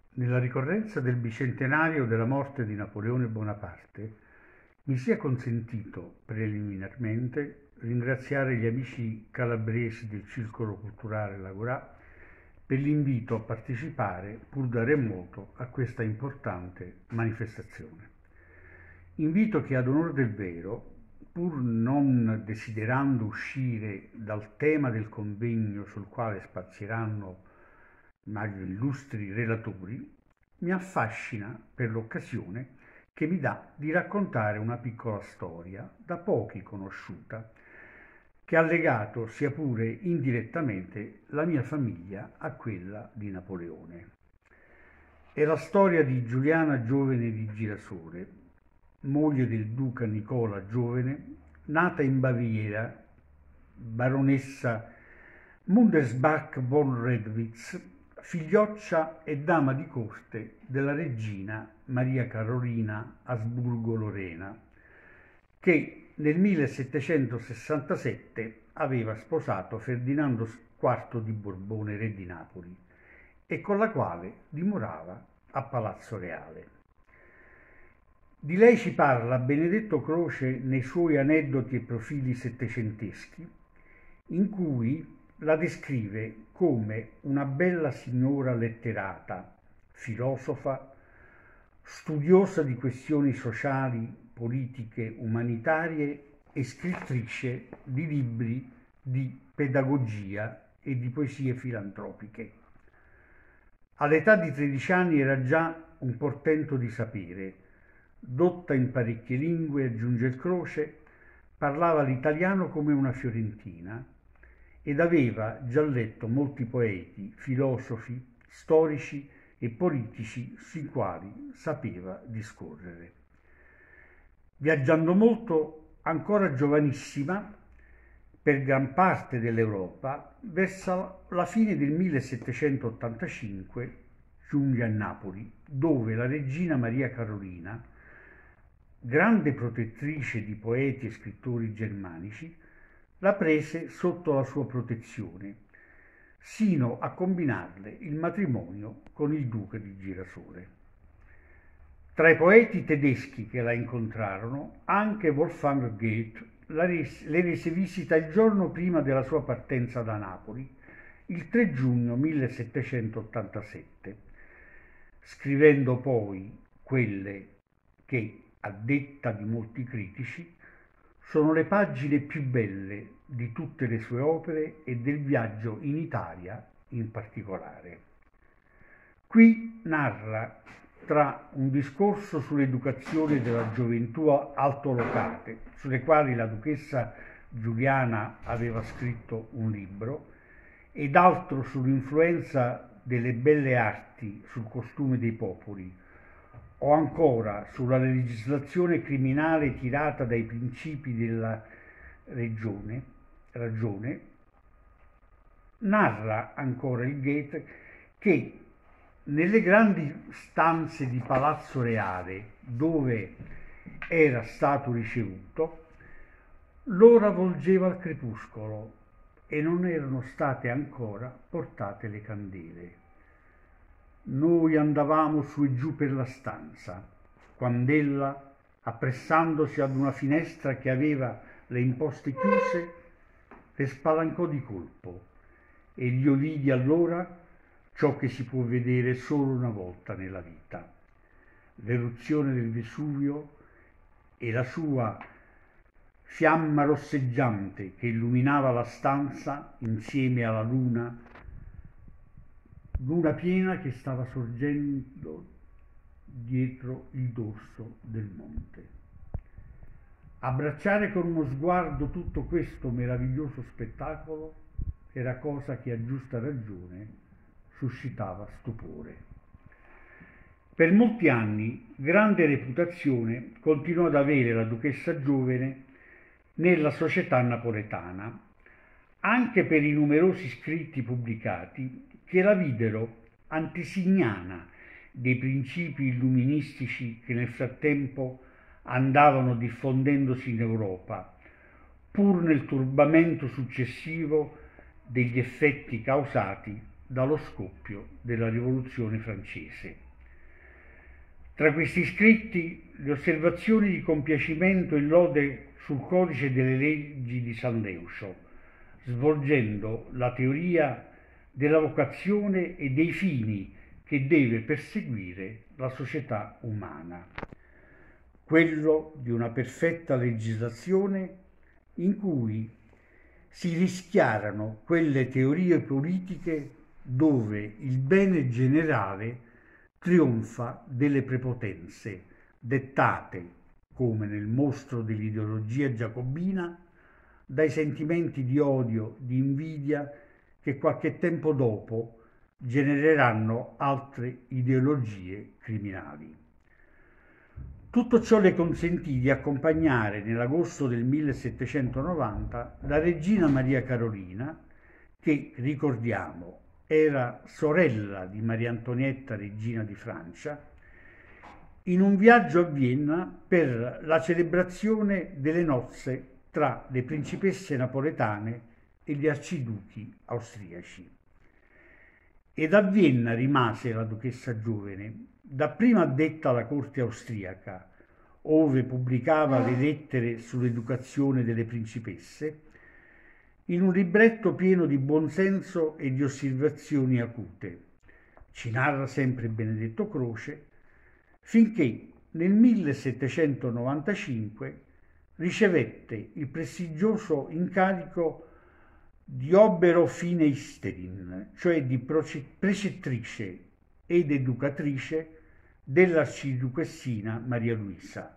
Nella ricorrenza del bicentenario della morte di Napoleone Bonaparte, mi sia consentito preliminarmente ringraziare gli amici calabresi del Circolo Culturale L'Agorà per l'invito a partecipare, pur da remoto, a questa importante manifestazione. Invito che ad onor del vero, pur non desiderando uscire dal tema del convegno sul quale spazieranno immagino illustri relatori, mi affascina per l'occasione che mi dà di raccontare una piccola storia da pochi conosciuta, che ha legato, sia pure indirettamente, la mia famiglia a quella di Napoleone. È la storia di Giuliana Giovene di Girasole, moglie del duca Nicola Giovene, nata in Baviera, baronessa Mundelsbach von Redwitz, figlioccia e dama di corte della regina Maria Carolina Asburgo-Lorena, che nel 1767 aveva sposato Ferdinando IV di Borbone, re di Napoli, e con la quale dimorava a Palazzo Reale. Di lei ci parla Benedetto Croce nei suoi aneddoti e profili settecenteschi, in cui la descrive come una bella signora letterata, filosofa, studiosa di questioni sociali, politiche, umanitarie e scrittrice di libri di pedagogia e di poesie filantropiche. All'età di 13 anni era già un portento di sapere, dotta in parecchie lingue, aggiunge il Croce, parlava l'italiano come una fiorentina ed aveva già letto molti poeti, filosofi, storici e politici sui quali sapeva discorrere. Viaggiando molto, ancora giovanissima, per gran parte dell'Europa, verso la fine del 1785 giunge a Napoli, dove la regina Maria Carolina, grande protettrice di poeti e scrittori germanici, la prese sotto la sua protezione, sino a combinarle il matrimonio con il duca di Girasole. Tra i poeti tedeschi che la incontrarono, anche Wolfgang Goethe le rese visita il giorno prima della sua partenza da Napoli, il 3 giugno 1787, scrivendo poi quelle che, a detta di molti critici, sono le pagine più belle di tutte le sue opere e del viaggio in Italia in particolare. Qui narra, tra un discorso sull'educazione della gioventù altolocate, sulle quali la duchessa Giuliana aveva scritto un libro, ed altro sull'influenza delle belle arti sul costume dei popoli, o ancora sulla legislazione criminale tirata dai principi della ragione, narra ancora il Goethe che nelle grandi stanze di Palazzo Reale, dove era stato ricevuto, l'ora volgeva al crepuscolo e non erano state ancora portate le candele. Noi andavamo su e giù per la stanza, quand'ella, appressandosi ad una finestra che aveva le imposte chiuse, le spalancò di colpo, ed io vidi allora ciò che si può vedere solo una volta nella vita: l'eruzione del Vesuvio e la sua fiamma rosseggiante che illuminava la stanza insieme alla luna piena che stava sorgendo dietro il dorso del monte. Abbracciare con uno sguardo tutto questo meraviglioso spettacolo era cosa che a giusta ragione suscitava stupore. Per molti anni grande reputazione continuò ad avere la duchessa Giovene nella società napoletana, anche per i numerosi scritti pubblicati che la videro antesignana dei principi illuministici che nel frattempo andavano diffondendosi in Europa, pur nel turbamento successivo degli effetti causati dallo scoppio della Rivoluzione francese. Tra questi scritti, le osservazioni di compiacimento e lode sul codice delle leggi di San Leucio, svolgendo la teoria della vocazione e dei fini che deve perseguire la società umana, quello di una perfetta legislazione in cui si rischiarano quelle teorie politiche dove il bene generale trionfa delle prepotenze dettate, come nel mostro dell'ideologia giacobina, dai sentimenti di odio, di invidia che qualche tempo dopo genereranno altre ideologie criminali. Tutto ciò le consentì di accompagnare nell'agosto del 1790 la regina Maria Carolina, che, ricordiamo, era sorella di Maria Antonietta, regina di Francia, in un viaggio a Vienna per la celebrazione delle nozze tra le principesse napoletane e gli arciduchi austriaci. Ed a Vienna rimase la duchessa giovane, dapprima addetta alla corte austriaca, ove pubblicava le lettere sull'educazione delle principesse, in un libretto pieno di buonsenso e di osservazioni acute. Ci narra sempre Benedetto Croce, finché nel 1795 ricevette il prestigioso incarico di Oberoffineisterin, cioè di precettrice ed educatrice dell'arciduchessina Maria Luisa,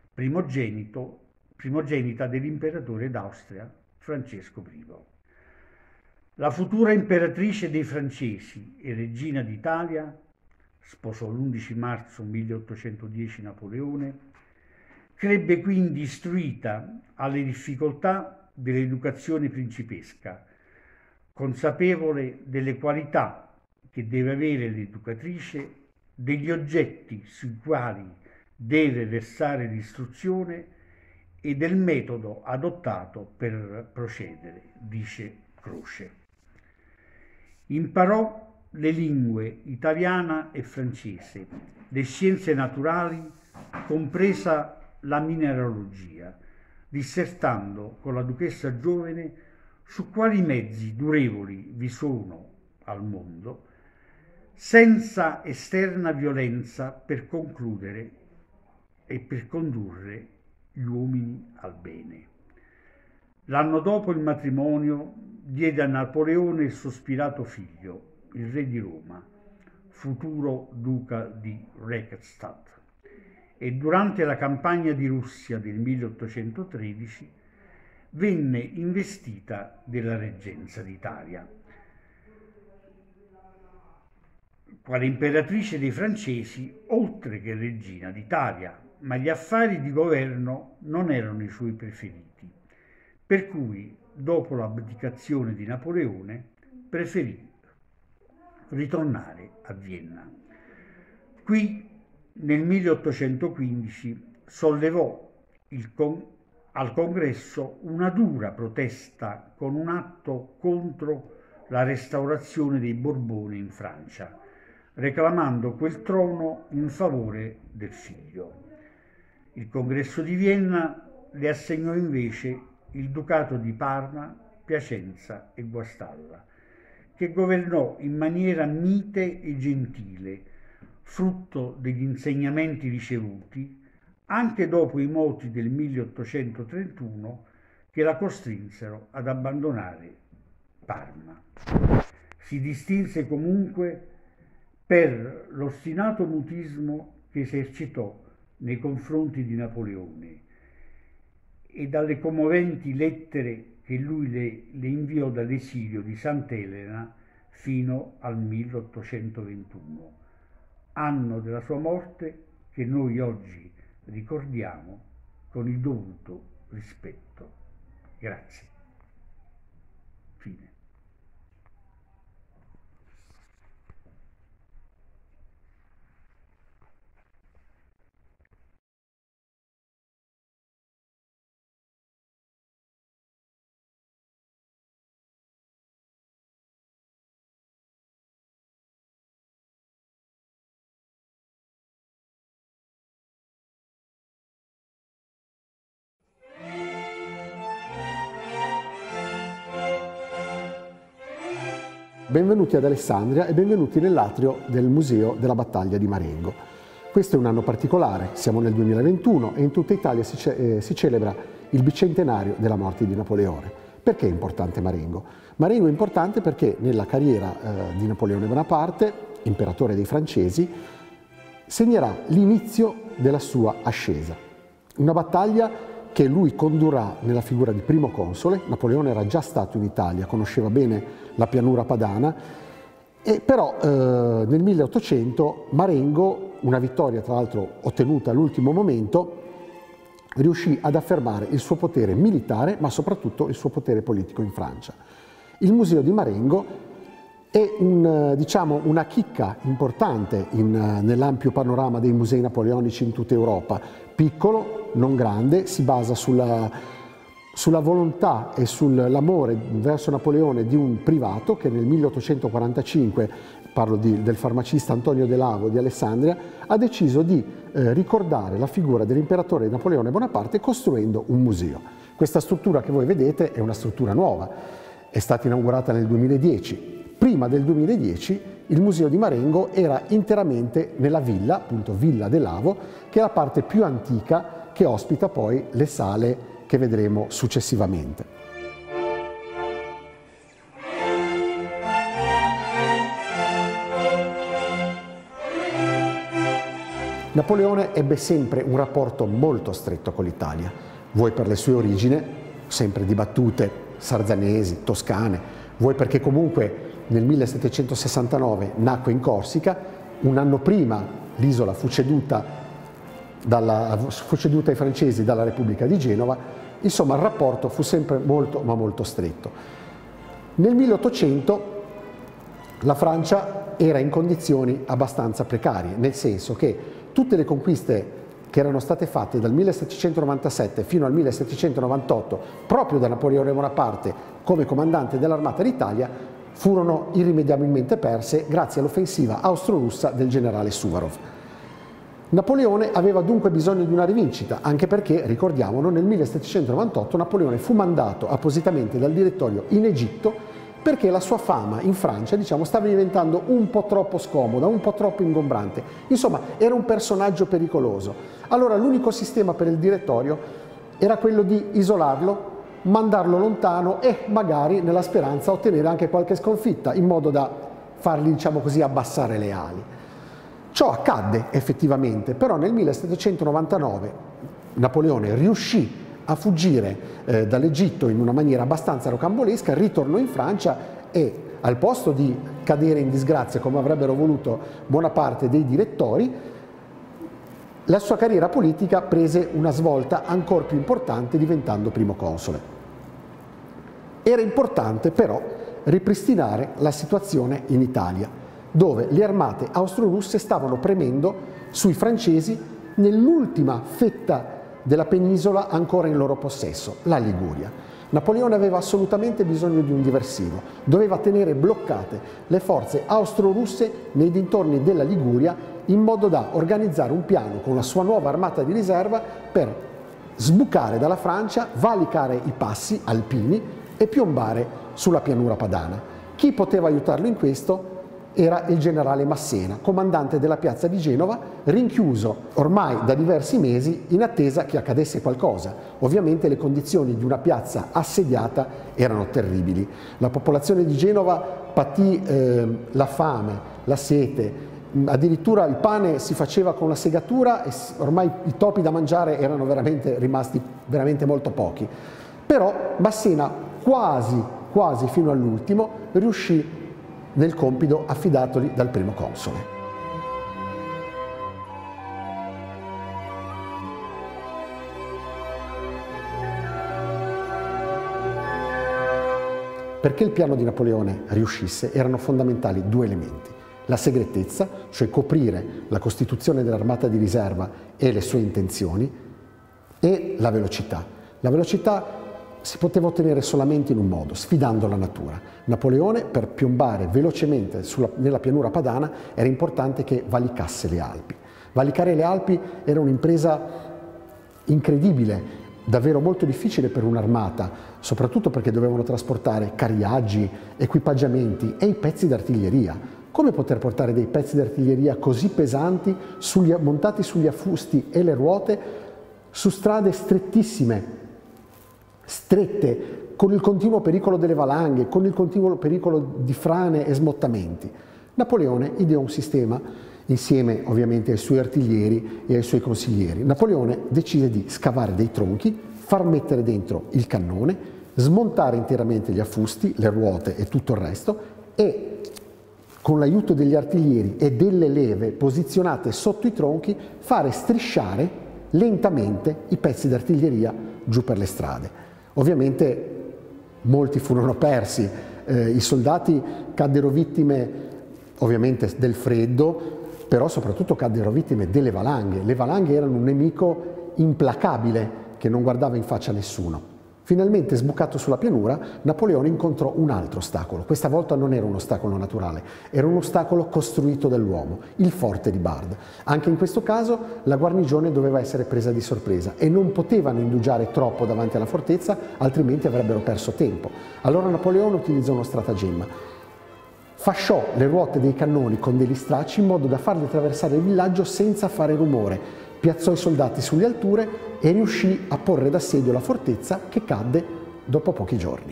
primogenita dell'imperatore d'Austria Francesco I. La futura imperatrice dei francesi e regina d'Italia, sposò l'11 marzo 1810 Napoleone, crebbe quindi istruita alle difficoltà dell'educazione principesca, consapevole delle qualità che deve avere l'educatrice, degli oggetti sui quali deve versare l'istruzione e del metodo adottato per procedere, dice Croce. Imparò le lingue italiana e francese, le scienze naturali, compresa la mineralogia, dissertando con la duchessa giovane su quali mezzi durevoli vi sono al mondo, senza esterna violenza per concludere e per condurre gli uomini al bene. L'anno dopo il matrimonio diede a Napoleone il sospirato figlio, il re di Roma, futuro duca di Reichstadt, e durante la campagna di Russia del 1813 venne investita della reggenza d'Italia. Quale imperatrice dei francesi, oltre che regina d'Italia, ma gli affari di governo non erano i suoi preferiti, per cui, dopo l'abdicazione di Napoleone, preferì ritornare a Vienna. Qui, nel 1815, sollevò al congresso una dura protesta con un atto contro la restaurazione dei Borboni in Francia, reclamando quel trono in favore del figlio. Il congresso di Vienna le assegnò invece il ducato di Parma, Piacenza e Guastalla, che governò in maniera mite e gentile, frutto degli insegnamenti ricevuti, anche dopo i moti del 1831 che la costrinsero ad abbandonare Parma. Si distinse comunque per l'ostinato mutismo che esercitò nei confronti di Napoleone e dalle commoventi lettere che lui le inviò dall'esilio di Sant'Elena fino al 1821, anno della sua morte che noi oggi ricordiamo con il dovuto rispetto. Grazie. Fine. Benvenuti ad Alessandria e benvenuti nell'atrio del Museo della Battaglia di Marengo. Questo è un anno particolare, siamo nel 2021 e in tutta Italia si celebra il bicentenario della morte di Napoleone. Perché è importante Marengo? Marengo è importante perché nella carriera di Napoleone Bonaparte, imperatore dei francesi, segnerà l'inizio della sua ascesa. Una battaglia che lui condurrà nella figura di primo console. Napoleone era già stato in Italia, conosceva bene la pianura padana, e però nel 1800 Marengo, una vittoria tra l'altro ottenuta all'ultimo momento, riuscì ad affermare il suo potere militare, ma soprattutto il suo potere politico in Francia. Il Museo di Marengo è una chicca importante nell'ampio panorama dei musei napoleonici in tutta Europa. Piccolo, non grande, si basa sulla volontà e sull'amore verso Napoleone di un privato che nel 1845, parlo del farmacista Antonio De Lavo di Alessandria, ha deciso di ricordare la figura dell'imperatore Napoleone Bonaparte costruendo un museo. Questa struttura che voi vedete è una struttura nuova, è stata inaugurata nel 2010. Prima del 2010 il Museo di Marengo era interamente nella villa, appunto Villa De Lavo, che è la parte più antica che ospita poi le sale che vedremo successivamente. Napoleone ebbe sempre un rapporto molto stretto con l'Italia, vuoi per le sue origini, sempre dibattute, sarzanesi, toscane, vuoi perché comunque nel 1769 nacque in Corsica, un anno prima l'isola fu ceduta ai francesi dalla Repubblica di Genova. Insomma, il rapporto fu sempre molto ma molto stretto. Nel 1800 la Francia era in condizioni abbastanza precarie, nel senso che tutte le conquiste che erano state fatte dal 1797 fino al 1798 proprio da Napoleone Bonaparte come comandante dell'Armata d'Italia furono irrimediabilmente perse grazie all'offensiva austro-russa del generale Suvarov. Napoleone aveva dunque bisogno di una rivincita, anche perché, ricordiamolo, nel 1798 Napoleone fu mandato appositamente dal direttorio in Egitto perché la sua fama in Francia, stava diventando un po' troppo scomoda, un po' troppo ingombrante. Insomma, era un personaggio pericoloso. Allora l'unico sistema per il direttorio era quello di isolarlo, mandarlo lontano e magari nella speranza ottenere anche qualche sconfitta in modo da fargli, abbassare le ali. Ciò accadde effettivamente, però nel 1799 Napoleone riuscì a fuggire dall'Egitto in una maniera abbastanza rocambolesca, ritornò in Francia e al posto di cadere in disgrazia come avrebbero voluto buona parte dei direttori, la sua carriera politica prese una svolta ancora più importante diventando primo console. Era importante però ripristinare la situazione in Italia, dove le armate austro-russe stavano premendo sui francesi nell'ultima fetta della penisola ancora in loro possesso, la Liguria. Napoleone aveva assolutamente bisogno di un diversivo, doveva tenere bloccate le forze austro-russe nei dintorni della Liguria in modo da organizzare un piano con la sua nuova armata di riserva per sbucare dalla Francia, valicare i passi alpini e piombare sulla pianura padana. Chi poteva aiutarlo in questo era il generale Massena, comandante della piazza di Genova, rinchiuso ormai da diversi mesi in attesa che accadesse qualcosa. Ovviamente le condizioni di una piazza assediata erano terribili. La popolazione di Genova patì la fame, la sete, addirittura il pane si faceva con la segatura e ormai i topi da mangiare erano rimasti veramente molto pochi. Però Massena quasi fino all'ultimo riuscì nel compito affidatogli dal primo console. Perché il piano di Napoleone riuscisse erano fondamentali due elementi: la segretezza, cioè coprire la costituzione dell'armata di riserva e le sue intenzioni, e la velocità. La velocità si poteva ottenere solamente in un modo, sfidando la natura. Napoleone, per piombare velocemente nella pianura padana, era importante che valicasse le Alpi. Valicare le Alpi era un'impresa incredibile, davvero molto difficile per un'armata, soprattutto perché dovevano trasportare carriaggi, equipaggiamenti e i pezzi d'artiglieria. Come poter portare dei pezzi d'artiglieria così pesanti montati sugli affusti e le ruote su strade strettissime, strette, con il continuo pericolo delle valanghe, con il continuo pericolo di frane e smottamenti? Napoleone ideò un sistema, insieme ovviamente ai suoi artiglieri e ai suoi consiglieri. Napoleone decise di scavare dei tronchi, far mettere dentro il cannone, smontare interamente gli affusti, le ruote e tutto il resto, e con l'aiuto degli artiglieri e delle leve posizionate sotto i tronchi fare strisciare lentamente i pezzi d'artiglieria giù per le strade. Ovviamente molti furono persi, i soldati caddero vittime ovviamente del freddo, però soprattutto caddero vittime delle valanghe. Le valanghe erano un nemico implacabile che non guardava in faccia a nessuno. Finalmente sbucato sulla pianura, Napoleone incontrò un altro ostacolo. Questa volta non era un ostacolo naturale, era un ostacolo costruito dall'uomo, il forte di Bard. Anche in questo caso la guarnigione doveva essere presa di sorpresa e non potevano indugiare troppo davanti alla fortezza, altrimenti avrebbero perso tempo. Allora Napoleone utilizzò uno stratagemma. Fasciò le ruote dei cannoni con degli stracci in modo da farli attraversare il villaggio senza fare rumore. Piazzò i soldati sulle alture e riuscì a porre d'assedio la fortezza, che cadde dopo pochi giorni.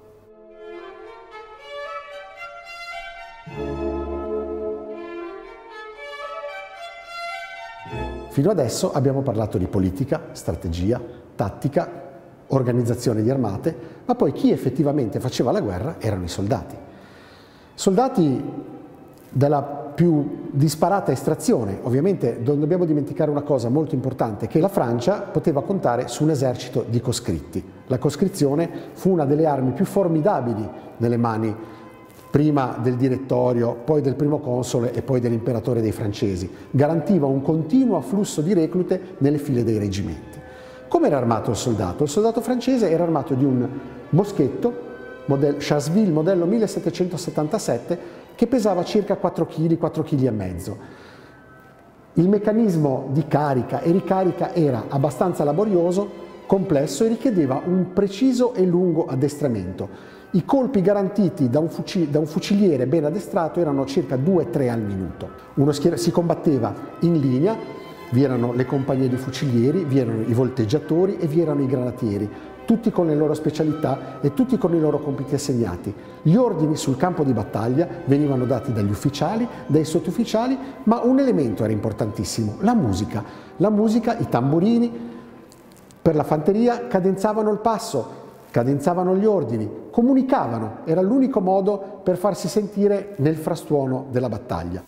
Fino adesso abbiamo parlato di politica, strategia, tattica, organizzazione di armate, ma poi chi effettivamente faceva la guerra erano i soldati. Soldati della più disparata estrazione. Ovviamente non dobbiamo dimenticare una cosa molto importante, che la Francia poteva contare su un esercito di coscritti. La coscrizione fu una delle armi più formidabili nelle mani prima del direttorio, poi del primo console e poi dell'imperatore dei francesi. Garantiva un continuo afflusso di reclute nelle file dei reggimenti. Come era armato il soldato? Il soldato francese era armato di un moschetto Chasville modello 1777 che pesava circa 4 kg, 4 kg e mezzo. Il meccanismo di carica e ricarica era abbastanza laborioso, complesso e richiedeva un preciso e lungo addestramento. I colpi garantiti da un fuciliere ben addestrato erano circa 2-3 al minuto. Si combatteva in linea, vi erano le compagnie di fucilieri, vi erano i volteggiatori e vi erano i granatieri, tutti con le loro specialità e tutti con i loro compiti assegnati. Gli ordini sul campo di battaglia venivano dati dagli ufficiali, dai sottufficiali, ma un elemento era importantissimo, la musica. La musica, i tamburini, per la fanteria cadenzavano il passo, cadenzavano gli ordini, comunicavano, era l'unico modo per farsi sentire nel frastuono della battaglia.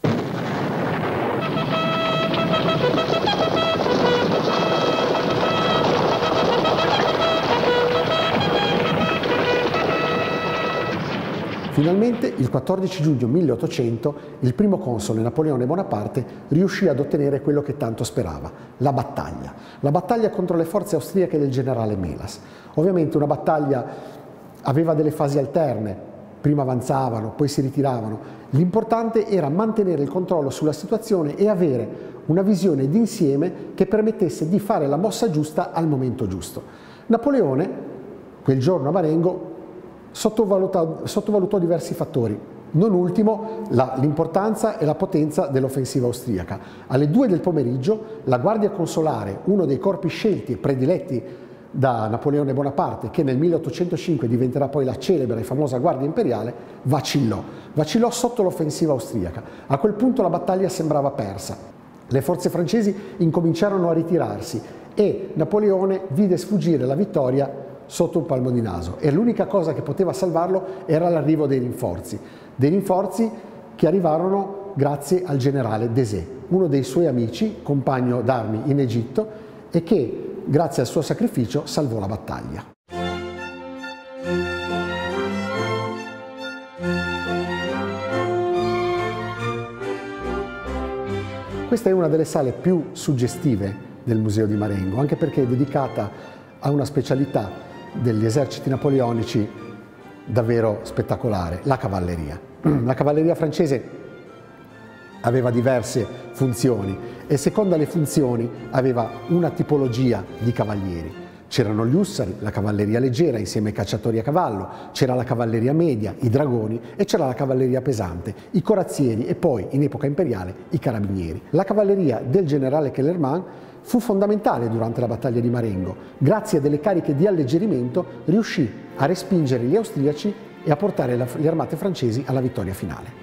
Finalmente, il 14 giugno 1800, il primo console Napoleone Bonaparte riuscì ad ottenere quello che tanto sperava, la battaglia. La battaglia contro le forze austriache del generale Melas. Ovviamente una battaglia aveva delle fasi alterne, prima avanzavano, poi si ritiravano. L'importante era mantenere il controllo sulla situazione e avere una visione d'insieme che permettesse di fare la mossa giusta al momento giusto. Napoleone, quel giorno a Marengo, sottovalutò diversi fattori, non ultimo l'importanza e la potenza dell'offensiva austriaca. Alle 2 del pomeriggio la Guardia Consolare, uno dei corpi scelti e prediletti da Napoleone Bonaparte, che nel 1805 diventerà poi la celebre e famosa Guardia Imperiale, vacillò sotto l'offensiva austriaca. A quel punto la battaglia sembrava persa. Le forze francesi incominciarono a ritirarsi e Napoleone vide sfuggire la vittoria sotto un palmo di naso, e l'unica cosa che poteva salvarlo era l'arrivo dei rinforzi che arrivarono grazie al generale Desé, uno dei suoi amici, compagno d'armi in Egitto, e che grazie al suo sacrificio salvò la battaglia. Questa è una delle sale più suggestive del Museo di Marengo, anche perché è dedicata a una specialità degli eserciti napoleonici davvero spettacolare, la cavalleria. La cavalleria francese aveva diverse funzioni e secondo le funzioni aveva una tipologia di cavalieri. C'erano gli ussari, la cavalleria leggera insieme ai cacciatori a cavallo, c'era la cavalleria media, i dragoni e c'era la cavalleria pesante, i corazzieri e poi, in epoca imperiale, i carabinieri. La cavalleria del generale Kellerman fu fondamentale durante la battaglia di Marengo. Grazie a delle cariche di alleggerimento riuscì a respingere gli austriaci e a portare le armate francesi alla vittoria finale.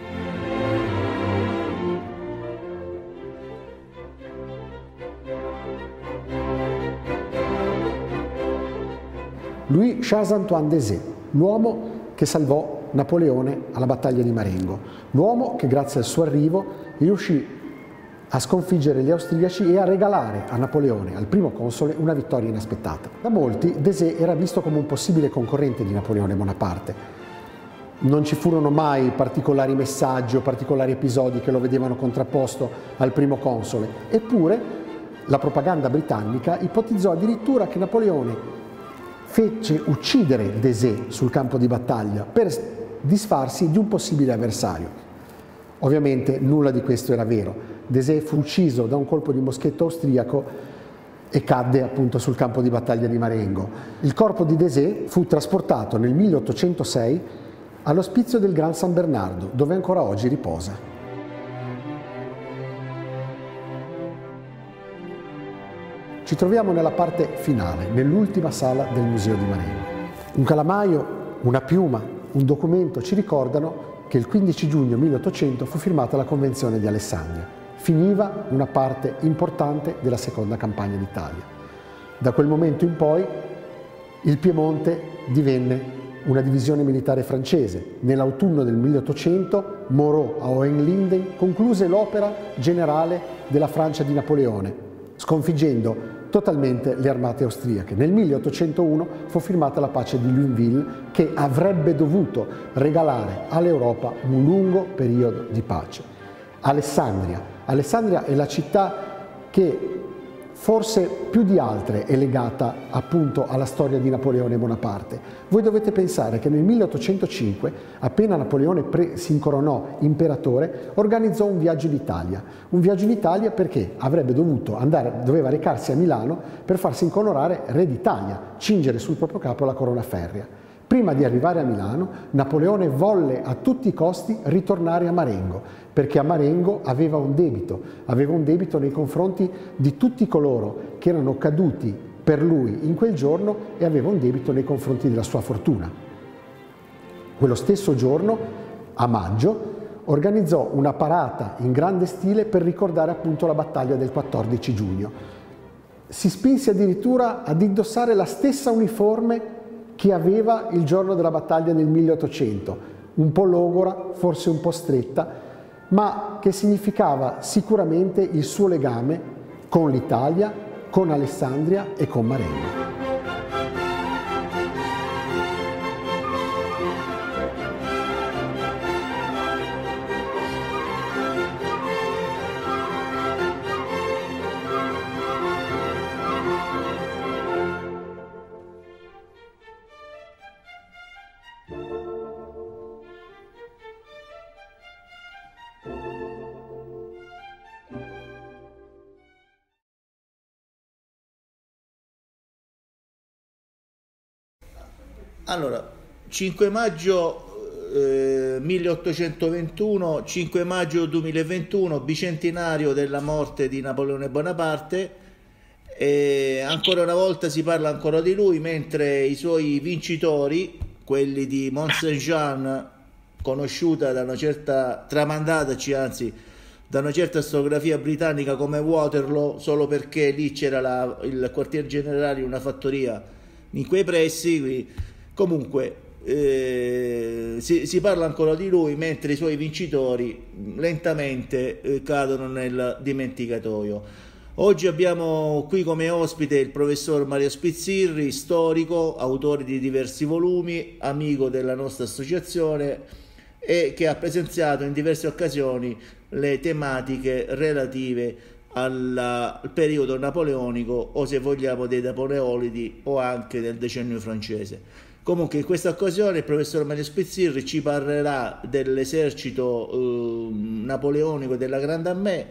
Louis-Charles-Antoine Desaix, l'uomo che salvò Napoleone alla battaglia di Marengo, l'uomo che grazie al suo arrivo riuscì a sconfiggere gli austriaci e a regalare a Napoleone, al primo console, una vittoria inaspettata. Da molti Desaix era visto come un possibile concorrente di Napoleone Bonaparte. Non ci furono mai particolari messaggi o particolari episodi che lo vedevano contrapposto al primo console, eppure la propaganda britannica ipotizzò addirittura che Napoleone fece uccidere Desaix sul campo di battaglia per disfarsi di un possibile avversario. Ovviamente nulla di questo era vero. Desaix fu ucciso da un colpo di moschetto austriaco e cadde appunto sul campo di battaglia di Marengo. Il corpo di Desaix fu trasportato nel 1806 all'ospizio del Gran San Bernardo, dove ancora oggi riposa. Ci troviamo nella parte finale, nell'ultima sala del Museo di Marengo. Un calamaio, una piuma, un documento ci ricordano che il 15 giugno 1800 fu firmata la Convenzione di Alessandria. Finiva una parte importante della seconda campagna d'Italia. Da quel momento in poi il Piemonte divenne una divisione militare francese. Nell'autunno del 1800 Moreau a Hohenlinden concluse l'opera generale della Francia di Napoleone, sconfiggendo totalmente le armate austriache. Nel 1801 fu firmata la pace di Lunéville, che avrebbe dovuto regalare all'Europa un lungo periodo di pace. Alessandria è la città che forse più di altre è legata appunto alla storia di Napoleone Bonaparte. Voi dovete pensare che nel 1805, appena Napoleone si incoronò imperatore, organizzò un viaggio in Italia. Un viaggio in Italia perché doveva recarsi a Milano per farsi incoronare re d'Italia, cingere sul proprio capo la corona ferrea. Prima di arrivare a Milano, Napoleone volle a tutti i costi ritornare a Marengo, perché a Marengo aveva un debito nei confronti di tutti coloro che erano caduti per lui in quel giorno e aveva un debito nei confronti della sua fortuna. Quello stesso giorno, a maggio, organizzò una parata in grande stile per ricordare appunto la battaglia del 14 giugno. Si spinse addirittura ad indossare la stessa uniforme che aveva il giorno della battaglia nel 1800, un po' logora, forse un po' stretta, ma che significava sicuramente il suo legame con l'Italia, con Alessandria e con Marengo. Allora, 5 maggio 1821, 5 maggio 2021, bicentenario della morte di Napoleone Bonaparte, e ancora una volta si parla ancora di lui, mentre i suoi vincitori, quelli di Mont Saint-Jean, conosciuta da una certa, tramandataci anzi, da una certa storiografia britannica come Waterloo, solo perché lì c'era il quartier generale, una fattoria in quei pressi. Comunque si parla ancora di lui, mentre i suoi vincitori lentamente cadono nel dimenticatoio. Oggi abbiamo qui come ospite il professor Mario Spizzirri, storico, autore di diversi volumi, amico della nostra associazione e che ha presenziato in diverse occasioni le tematiche relative al periodo napoleonico, o se vogliamo dei napoleolidi, o anche del decennio francese. Comunque in questa occasione il professor Mario Spizzirri ci parlerà dell'esercito napoleonico della Grande Armée,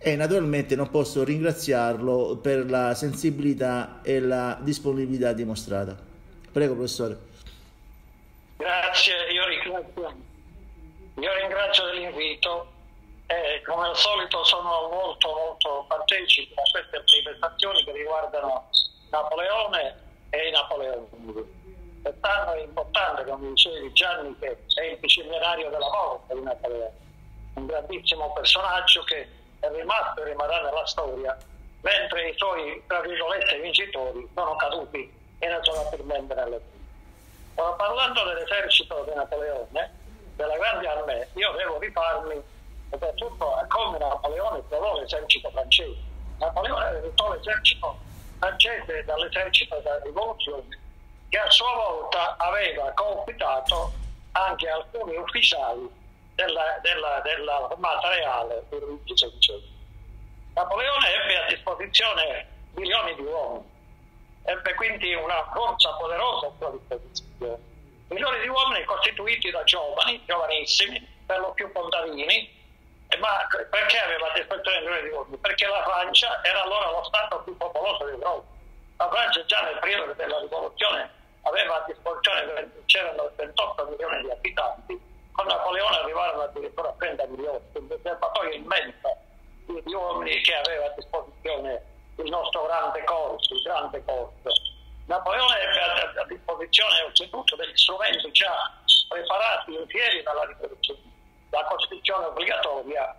e naturalmente non posso ringraziarlo per la sensibilità e la disponibilità dimostrata. Prego, professore. Grazie, io ringrazio dell'invito e come al solito sono molto partecipe a queste manifestazioni che riguardano Napoleone e i napoleonidi. Quest'anno è importante, come dicevi Gianni, che è il bicentenario della morte di Napoleone, un grandissimo personaggio che è rimasto e rimarrà nella storia, mentre i suoi, tra virgolette, vincitori sono caduti inesorabilmente nelle tombe. Ora, parlando dell'esercito di Napoleone, della grande armée, io devo rifarmi soprattutto a come Napoleone trovò l'esercito francese. Napoleone ereditò l'esercito francese dall'esercito della rivoluzione, che a sua volta aveva cooptato anche alcuni ufficiali dell'armata reale di Luigi XVI. Napoleone ebbe a disposizione milioni di uomini, ebbe quindi una forza poderosa a sua disposizione. Milioni di uomini costituiti da giovani, giovanissimi, per lo più contadini. Ma perché aveva a disposizione milioni di uomini? Perché la Francia era allora lo stato più popoloso d'Europa. La Francia già nel periodo della rivoluzione aveva a disposizione, c'erano 28 milioni di abitanti, con Napoleone arrivarono addirittura a 30 milioni, quindi un serbatoio immenso di uomini che aveva a disposizione il nostro grande corso, il grande corso. Napoleone ebbe a disposizione oltretutto degli strumenti già preparati in piedi dalla rivoluzione, la Costituzione obbligatoria,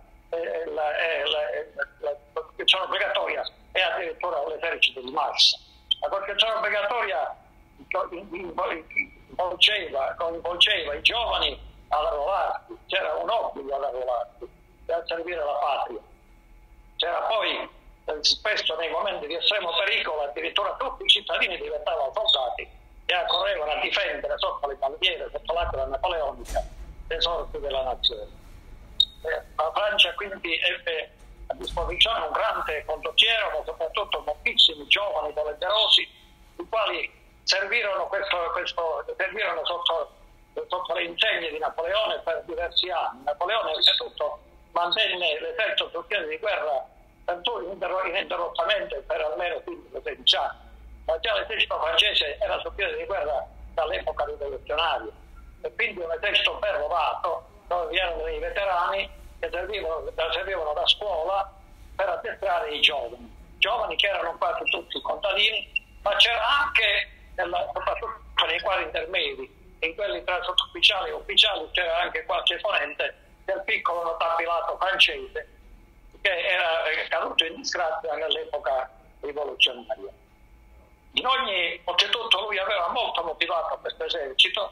la Costituzione obbligatoria e addirittura l'esercito di massa. La Costituzione obbligatoria coinvolgeva i giovani ad arruolarsi, c'era un obbligo ad arruolarsi per servire la patria. C'era poi spesso nei momenti di estremo pericolo addirittura tutti i cittadini diventavano soldati e accorrevano a difendere sotto le bandiere, sotto l'acqua napoleonica, le sorti della nazione. La Francia quindi ebbe a disposizione un grande condottiero, ma soprattutto moltissimi giovani volenterosi, i quali servirono sotto le insegne di Napoleone per diversi anni. Napoleone oltretutto mantenne l'esercito sul piede di guerra ininterrottamente per almeno 15 anni. Ma già l'esercito francese era sul piede di guerra dall'epoca rivoluzionaria e quindi un esercito ben rodato, dove vi erano dei veterani che servivano da scuola per addestrare i giovani che erano quasi tutti contadini, ma c'era anche, soprattutto nei quadri intermedi, in quelli tra sottufficiali e ufficiali, c'era anche qualche esponente del piccolo notabilato francese che era caduto in disgrazia nell'epoca rivoluzionaria. Oltretutto lui aveva molto motivato questo esercito,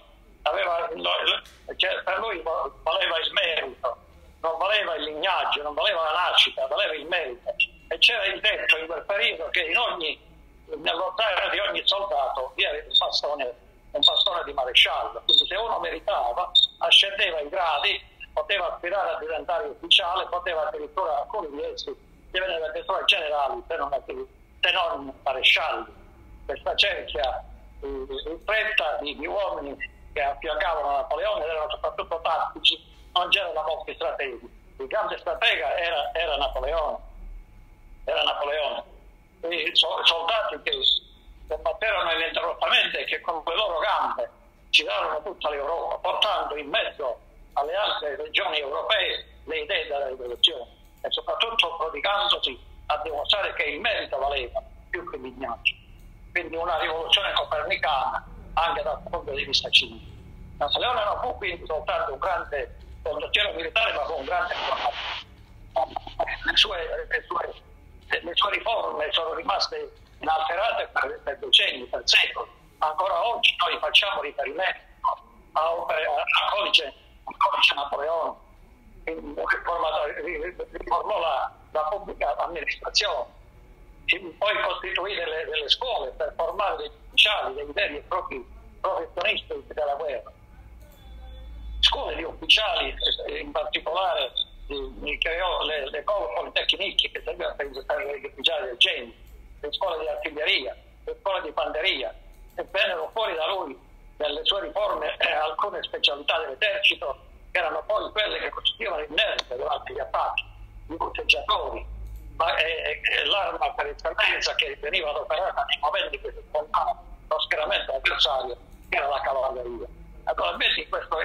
per lui valeva il merito, non valeva il lignaggio, non valeva la nascita, valeva il merito. E c'era il detto in quel periodo che nello zaino di ogni soldato vi era un bastone di maresciallo, quindi se uno meritava ascendeva i gradi, poteva aspirare a diventare ufficiale, poteva addirittura, alcuni di essi diventare addirittura generali se non marescialli. Questa cerchia ristretta di uomini che affiancavano Napoleone erano soprattutto tattici, non c'erano molti strategi. Il grande stratega era Napoleone. I soldati che combatterono ininterrottamente e che con le loro gambe girarono tutta l'Europa, portando in mezzo alle altre regioni europee le idee della rivoluzione e soprattutto prodigandosi a dimostrare che il merito valeva più che il lignaggio. Quindi una rivoluzione copernicana anche dal punto di vista civile. Napoleone non fu quindi soltanto un grande condottiero militare, ma fu un grande informatico. Le sue riforme sono rimaste inalterate per decenni, per secoli. Ancora oggi noi facciamo riferimento a codice Napoleone, riformò la pubblica amministrazione, poi costituì delle scuole per formare degli ufficiali, dei veri e propri professionisti della guerra. Scuole di ufficiali, in particolare creò le École Polytechnique che servivano per gli ufficiali del genio, le scuole di artiglieria, le scuole di fanteria, e vennero fuori da lui, nelle sue riforme, alcune specialità dell'esercito che erano poi quelle che costituivano il nervo durante gli attacchi, i corteggiatori, l'arma per eccellenza che veniva adoperata nei momenti che si sfondava lo schieramento avversario era la cavalleria. Naturalmente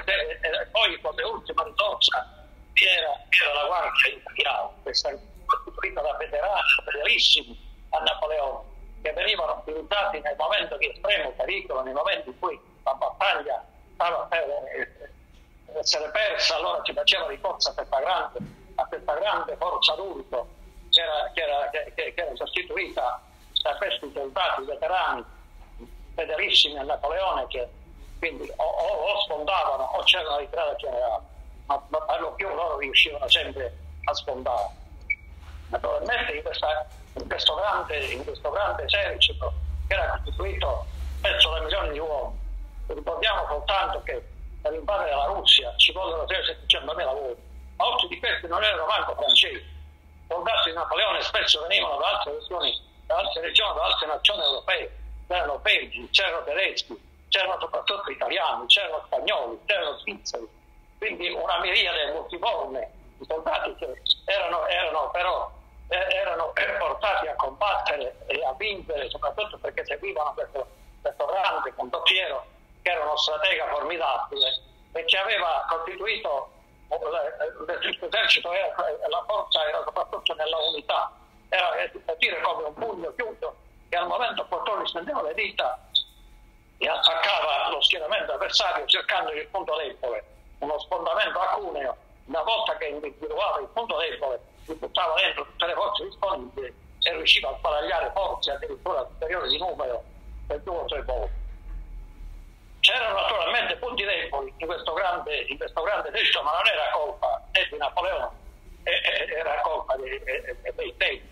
poi come ultima risorsa era la guardia imperiale, questa costituita da veterani, fedelissimi a Napoleone, che venivano utilizzati nel momento di estremo pericolo, nei momenti in cui la battaglia stava per essere persa. Allora si faceva ricorso a questa grande forza d'urto che era costituita da questi soldati veterani fedelissimi a Napoleone, che quindi o sfondavano o c'era la ritirata generale, ma per lo più loro riuscivano sempre a sfondare. Naturalmente in questo grande esercito che era costituito penso da milioni di uomini, ricordiamo soltanto che per invadere la Russia ci vollero 700.000 uomini, ma molti di questi non erano manco francesi. I soldati di Napoleone spesso venivano da altre regioni, da altre nazioni europee, c'erano belgi, c'erano tedeschi, c'erano soprattutto italiani, c'erano spagnoli, c'erano svizzeri, quindi una miriade multiforme di soldati che erano portati a combattere e a vincere, soprattutto perché seguivano questo grande condottiero che era uno stratega formidabile e che aveva costituito l'esercito. La forza era soprattutto nella unità, era dire come un pugno chiuso che al momento opportuno stendeva le dita e attaccava lo schieramento avversario cercando il punto debole, uno sfondamento a cuneo. Una volta che individuava il punto debole si buttava dentro tutte le forze disponibili e riusciva a sparagliare forze addirittura superiori di numero per 2 o 3 volte. C'erano naturalmente punti deboli in questo grande esercito, ma non era colpa né di Napoleone, era colpa dei tempi.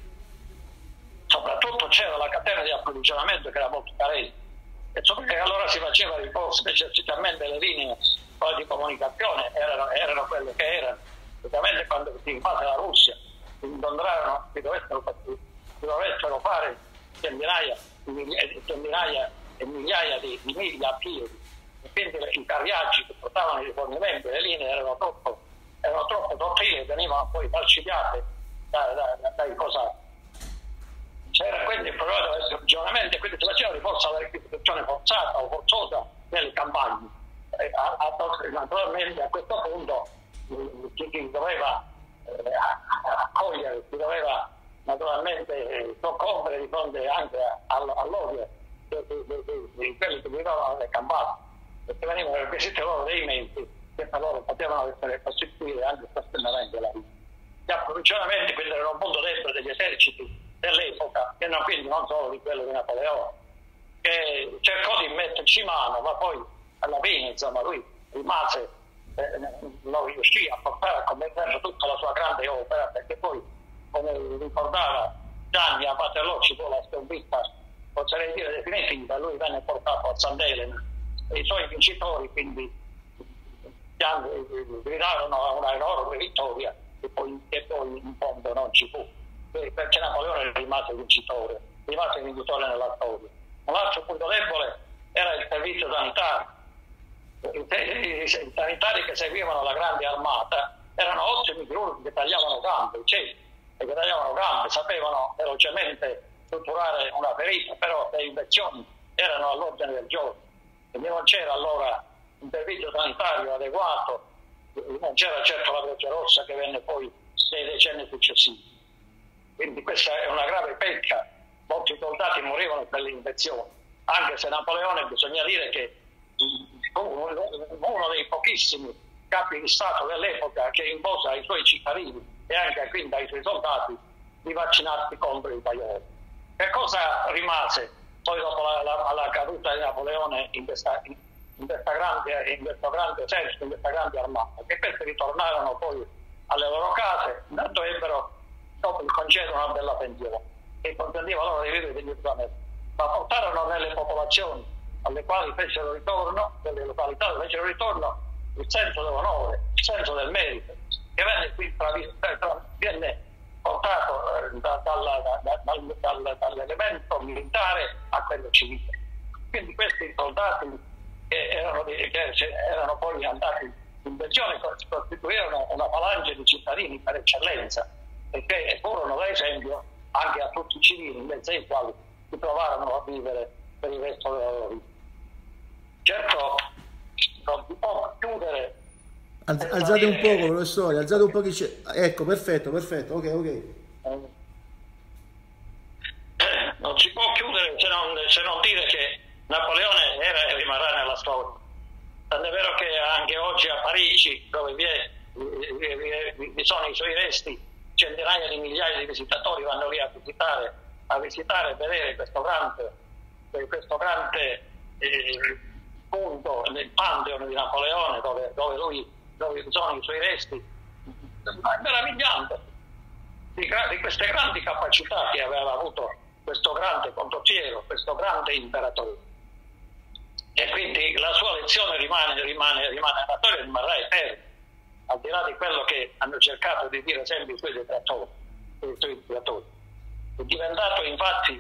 Soprattutto c'era la catena di approvvigionamento che era molto carente, e che allora si faceva ricorso eccessivamente le linee di comunicazione, erano quelle che erano. Ovviamente quando si invase la Russia si incontrarono, si dovessero fare centinaia e migliaia di miglia a piedi, e quindi i carriaggi che portavano i rifornimenti, le linee erano troppo sottili e venivano poi falcidiate dai cosacchi. C'era quindi il problema dell'approvvigionamento, quindi si faceva ricorso alla requisizione forzata o forzosa nelle campagne. Naturalmente a questo punto chi doveva accogliere, chi doveva naturalmente soccombere di fronte anche all'odio di quelli che vivevano nelle campagne, perché venivano requisiti loro dei mezzi che per loro potevano essere costituire anche sostenere la vita. Gli approvvigionamenti quindi erano un punto debole degli eserciti dell'epoca, che quindi non solo di quello di Napoleone, che cercò di metterci mano, ma poi alla fine insomma lui rimase, non riuscì a portare a commettere tutta la sua grande opera, perché poi, come ricordava Gianni, a Waterloo ci fu la sconfitta, potrei dire definitiva. Lui venne portato a St. Helena e i suoi vincitori quindi gridarono a una enorme vittoria che poi in fondo non ci fu, perché Napoleone rimase vincitore nella storia. Un altro punto debole era il servizio sanitario. I sanitari che seguivano la grande armata erano ottimi chirurghi che tagliavano gambe, sapevano velocemente strutturare una ferita, però le infezioni erano all'ordine del giorno, quindi non c'era allora un servizio sanitario adeguato, non c'era certo la Croce Rossa che venne poi nei decenni successivi. Quindi questa è una grave pecca, molti soldati morivano per le infezioni, anche se Napoleone, bisogna dire che uno dei pochissimi capi di Stato dell'epoca che impose ai suoi cittadini e anche quindi ai suoi soldati di vaccinarsi contro il vaiolo. Che cosa rimase poi dopo la caduta di Napoleone in questo grande esercito, in questa grande armata? Che questi ritornarono poi alle loro case, intanto ebbero dopo il concedo una bella pensione che consentiva loro di vivere dignitosamente, ma portarono nelle popolazioni alle quali fecero ritorno, nelle località dove fecero ritorno, il senso dell'onore, il senso del merito, che venne portato dall'elemento militare a quello civile. Quindi questi soldati che erano poi andati in pensione costituirono una falange di cittadini per eccellenza, e che furono da esempio anche a tutti i civili in mezzo ai quali si trovarono a vivere per il resto della loro vita. Certo, non si può chiudere. Alzate un poco, professore, alzate un po' che c'è. Ecco, perfetto, ok. Non si può chiudere se non dire che Napoleone era e rimarrà nella storia. Tant'è vero che anche oggi a Parigi, dove vi sono i suoi resti, centinaia di migliaia di visitatori vanno lì a visitare e vedere questo grande punto nel Pantheon di Napoleone, dove sono i suoi resti. È meravigliante di queste grandi capacità che aveva avuto questo grande condottiero, questo grande imperatore. E quindi la sua lezione rimane nella storia e rimarrà eterna, al di là di quello che hanno cercato di dire sempre i suoi detrattori, È diventato infatti,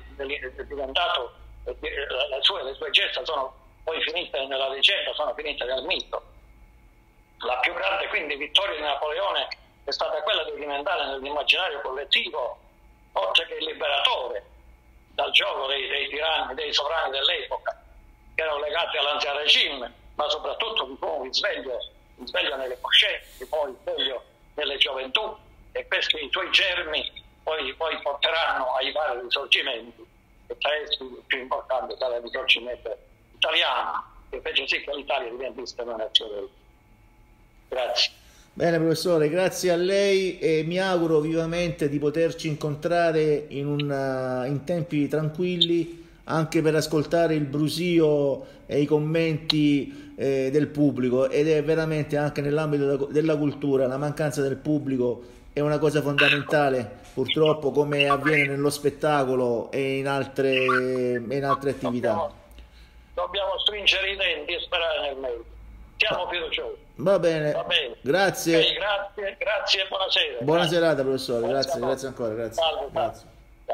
le sue gesta sono poi finite nella leggenda, sono finite nel mito. La più grande quindi vittoria di Napoleone è stata quella di diventare nell'immaginario collettivo, oltre che il liberatore, dal gioco dei tiranni, dei sovrani dell'epoca, che erano legati all'ancien regime, ma soprattutto di cui sveglio nelle coscienze, poi sveglio nelle gioventù, e questi i suoi germi poi porteranno ai vari risorgimenti, e tra essi il più importante sarà il risorgimento italiano, che fece sì che l'Italia diventasse una nazione. Grazie. Bene professore, grazie a lei e mi auguro vivamente di poterci incontrare in tempi tranquilli, anche per ascoltare il brusio e i commenti del pubblico, ed è veramente anche nell'ambito della cultura la mancanza del pubblico è una cosa fondamentale, purtroppo, come avviene nello spettacolo e in altre attività. Dobbiamo stringere i denti e sperare nel meglio. Siamo fiduciosi. Va bene. Grazie. Okay, grazie e buonasera. Buona serata professore, grazie ancora, grazie. Salve. Grazie.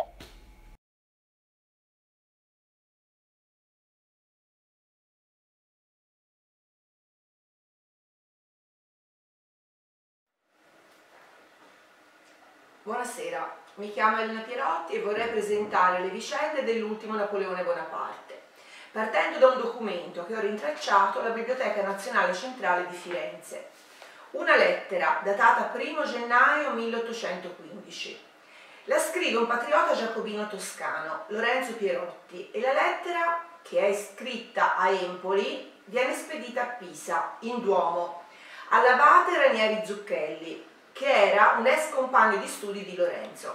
Buonasera, mi chiamo Elena Pierotti e vorrei presentare le vicende dell'ultimo Napoleone Bonaparte, partendo da un documento che ho rintracciato alla Biblioteca Nazionale Centrale di Firenze. Una lettera datata 1 gennaio 1815. La scrive un patriota giacobino toscano, Lorenzo Pierotti, e la lettera, che è scritta a Empoli, viene spedita a Pisa, in Duomo, all'abate Ranieri Zucchelli, che era un ex compagno di studi di Lorenzo,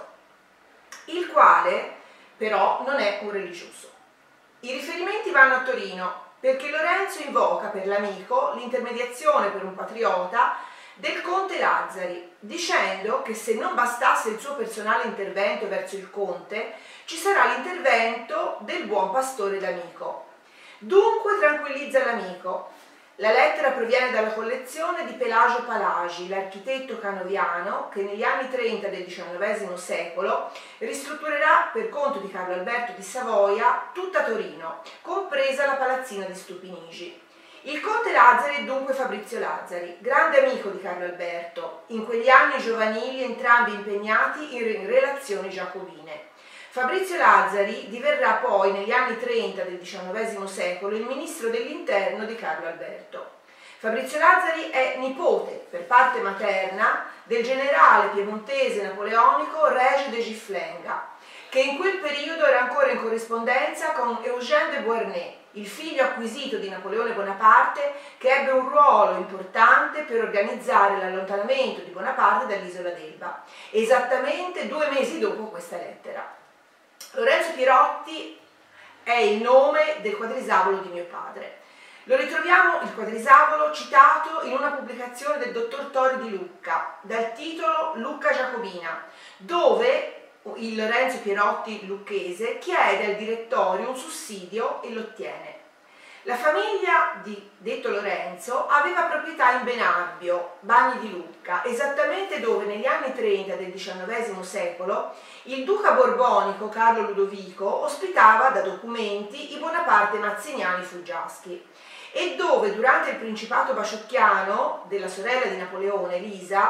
il quale però non è un religioso. I riferimenti vanno a Torino perché Lorenzo invoca per l'amico l'intermediazione per un patriota del conte Lazzari, dicendo che se non bastasse il suo personale intervento verso il conte, ci sarà l'intervento del buon pastore d'amico. Dunque tranquillizza l'amico. La lettera proviene dalla collezione di Pelagio Palagi, l'architetto canoviano che negli anni 30 del XIX secolo ristrutturerà per conto di Carlo Alberto di Savoia tutta Torino, compresa la palazzina di Stupinigi. Il conte Lazzari è dunque Fabrizio Lazzari, grande amico di Carlo Alberto, in quegli anni giovanili entrambi impegnati in relazioni giacobine. Fabrizio Lazzari diverrà poi negli anni 30 del XIX secolo il ministro dell'interno di Carlo Alberto. Fabrizio Lazzari è nipote, per parte materna, del generale piemontese napoleonico Rege de Giflenga, che in quel periodo era ancora in corrispondenza con Eugène de Beauharnais, il figlio acquisito di Napoleone Bonaparte, che ebbe un ruolo importante per organizzare l'allontanamento di Bonaparte dall'isola d'Elba, esattamente 2 mesi dopo questa lettera. Lorenzo Pierotti è il nome del quadrisavolo di mio padre. Lo ritroviamo, il quadrisavolo, citato in una pubblicazione del dottor Tori di Lucca, dal titolo Lucca Giacobina, dove il Lorenzo Pierotti lucchese chiede al direttorio un sussidio e lo ottiene. La famiglia di detto Lorenzo aveva proprietà in Benabbio, Bagni di Lucca, esattamente dove negli anni 30 del XIX secolo il duca borbonico Carlo Ludovico ospitava da documenti i Bonaparte Mazziniani Fuggiaschi, e dove durante il principato baciocchiano della sorella di Napoleone, Elisa,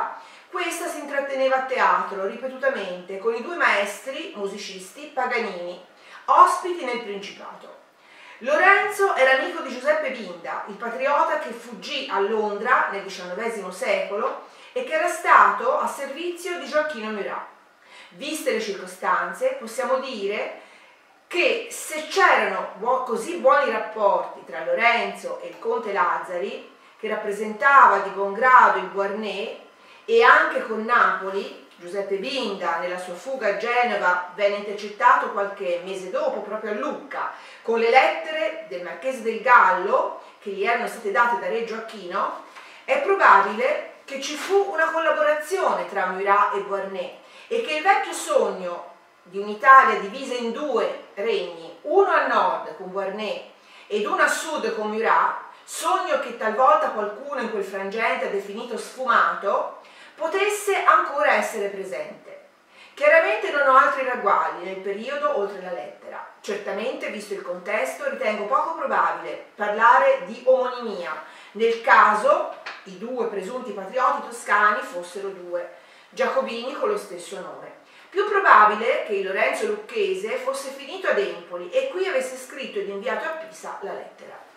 questa si intratteneva a teatro ripetutamente con i due maestri musicisti Paganini, ospiti nel Principato. Lorenzo era amico di Giuseppe Binda, il patriota che fuggì a Londra nel XIX secolo e che era stato a servizio di Gioacchino Murat. Viste le circostanze, possiamo dire che se c'erano così buoni rapporti tra Lorenzo e il conte Lazzari, che rappresentava di buon grado il Beauharnais, e anche con Napoli, Giuseppe Binda nella sua fuga a Genova venne intercettato qualche mese dopo proprio a Lucca con le lettere del Marchese del Gallo che gli erano state date da re Gioacchino, è probabile che ci fu una collaborazione tra Murat e Beauharnais e che il vecchio sogno di un'Italia divisa in due regni, uno a nord con Beauharnais ed uno a sud con Murat, sogno che talvolta qualcuno in quel frangente ha definito sfumato, potesse ancora essere presente. Chiaramente non ho altri ragguagli nel periodo oltre la lettera. Certamente, visto il contesto, ritengo poco probabile parlare di omonimia, nel caso i due presunti patrioti toscani fossero due giacobini con lo stesso nome. Più probabile che il Lorenzo Lucchese fosse finito ad Empoli e qui avesse scritto ed inviato a Pisa la lettera.